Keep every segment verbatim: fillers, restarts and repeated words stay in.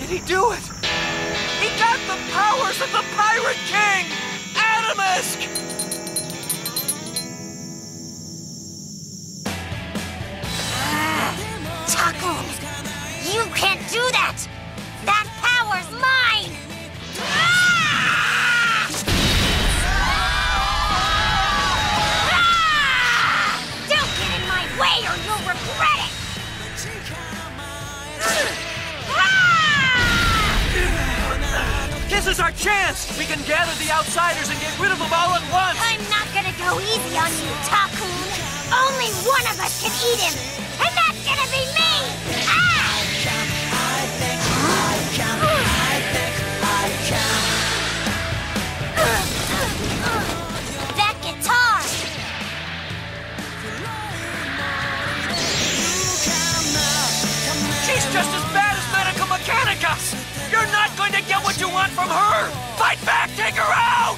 Did he do it? He got the powers of the Pirate King! Adamisk! Ah, Takun! You can't do that! That power's mine! Ah! Ah! Don't get in my way or you'll regret it! This is our chance! We can gather the outsiders and get rid of them all at once! I'm not gonna go easy on you, Takun! Only one of us can eat him! And that's gonna be me! Ah! I think I can, I think I can. That guitar! She's just as bad as Medica Mechanica! You're not going to get what you want from her! Fight back! Take her out!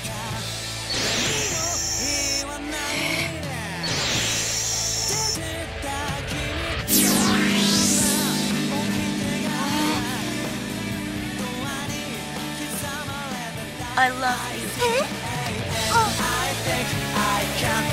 I love you. Huh? Oh. I think I can